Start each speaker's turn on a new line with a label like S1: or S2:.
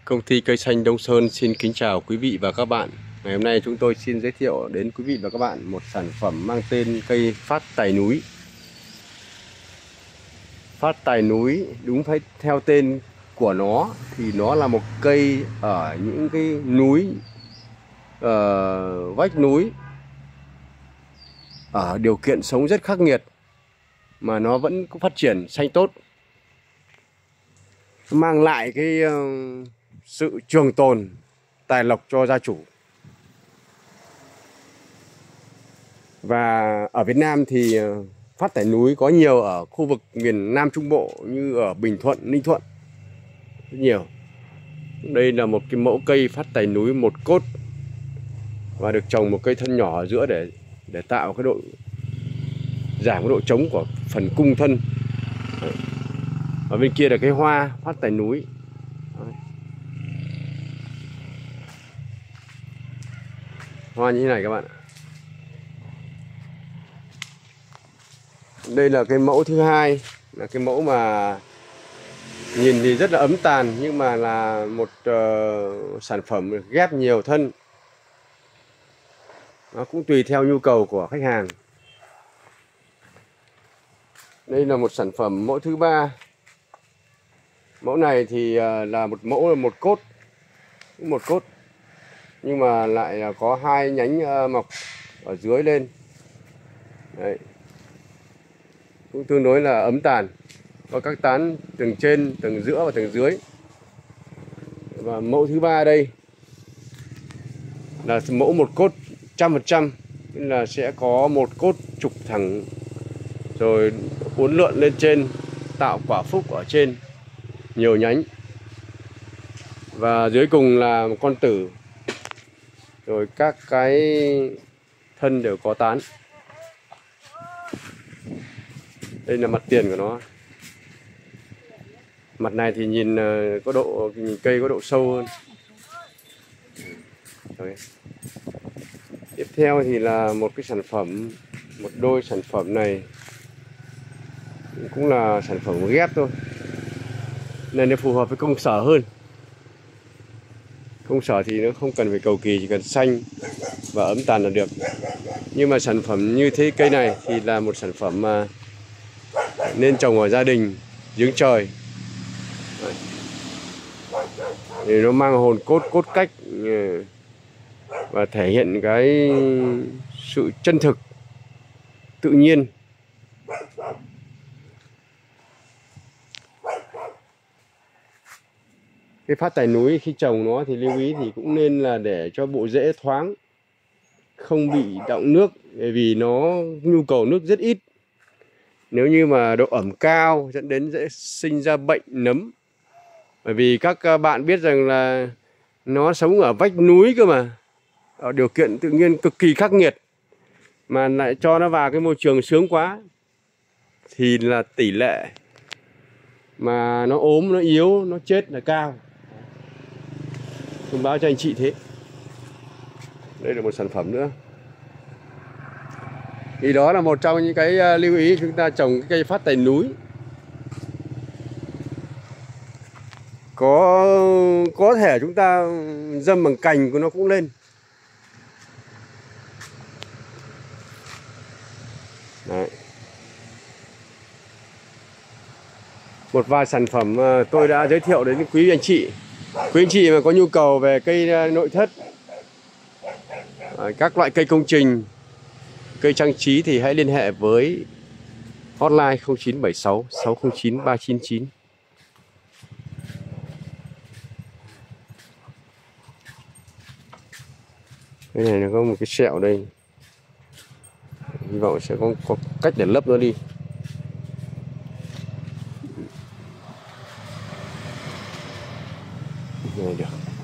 S1: Công ty cây xanh Đông Sơn xin kính chào quý vị và các bạn. Ngày hôm nay chúng tôi xin giới thiệu đến quý vị và các bạn một sản phẩm mang tên cây phát tài núi. Phát tài núi đúng phải theo tên của nó thì nó là một cây ở những cái núi, vách núi, ở điều kiện sống rất khắc nghiệt mà nó vẫn có phát triển xanh tốt, mang lại cái sự trường tồn tài lộc cho gia chủ. Và ở Việt Nam thì phát tài núi có nhiều ở khu vực miền Nam Trung Bộ như ở Bình Thuận, Ninh Thuận, rất nhiều. Đây là một cái mẫu cây phát tài núi một cốt và được trồng một cây thân nhỏ ở giữa để tạo cái độ giảm cái độ trống của phần cung thân. Đấy. Ở bên kia là cái hoa phát tài núi. Đấy. Hoa như thế này các bạn ạ. Đây là cái mẫu thứ hai, là cái mẫu mà nhìn thì rất là ấm tàn nhưng mà là một sản phẩm ghép nhiều thân. Nó cũng tùy theo nhu cầu của khách hàng. Đây là một sản phẩm mẫu thứ ba. Mẫu này thì là một mẫu một cốt, nhưng mà lại có hai nhánh mọc ở dưới lên. Đấy. Cũng tương đối là ấm tàn, có các tán tầng trên, tầng giữa và tầng dưới. Và mẫu thứ ba đây là mẫu một cốt 100%, nên là sẽ có một cốt trục thẳng rồi uốn lượn lên trên, tạo quả phúc ở trên, nhiều nhánh. Và dưới cùng là một con tử, rồi các cái thân đều có tán. Đây là mặt tiền của nó. Mặt này thì nhìn cây có độ sâu hơn. Đấy. Tiếp theo thì là một cái sản phẩm, một đôi sản phẩm này cũng là sản phẩm ghép thôi, nên nó phù hợp với công sở hơn. Công sở thì nó không cần phải cầu kỳ, chỉ cần xanh và ấm tàn là được. Nhưng mà sản phẩm như thế cây này thì là một sản phẩm mà nên trồng ở gia đình, giếng trời. Đấy. Thì nó mang hồn cốt cách và thể hiện cái sự chân thực, tự nhiên. Cái phát tài núi khi trồng nó thì lưu ý thì cũng nên là để cho bộ rễ thoáng, không bị đọng nước, bởi vì nó nhu cầu nước rất ít. Nếu như mà độ ẩm cao dẫn đến dễ sinh ra bệnh nấm. Bởi vì các bạn biết rằng là nó sống ở vách núi cơ mà, ở điều kiện tự nhiên cực kỳ khắc nghiệt, mà lại cho nó vào cái môi trường sướng quá thì là tỷ lệ mà nó ốm, nó yếu, nó chết là cao. Thông báo cho anh chị thế. Đây là một sản phẩm nữa. Thì đó là một trong những cái lưu ý chúng ta trồng cái cây phát tài núi. Có thể chúng ta dâm bằng cành của nó cũng lên. Đấy. Một vài sản phẩm tôi đã giới thiệu đến quý anh chị. Quý anh chị mà có nhu cầu về cây nội thất, các loại cây công trình, cây trang trí thì hãy liên hệ với hotline 0976 609 399. Cái này nó có một cái sẹo đây, hy vọng sẽ có cách để lấp nó đi. Này được.